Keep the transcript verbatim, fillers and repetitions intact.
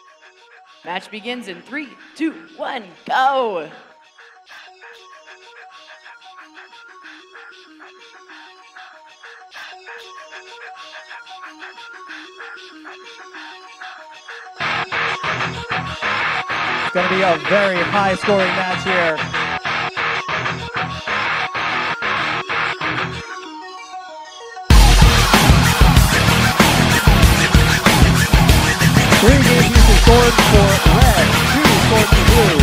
Match begins in three, two, one, go! It's going to be a very high-scoring match here. Three game pieces scored for red, two scored for blue.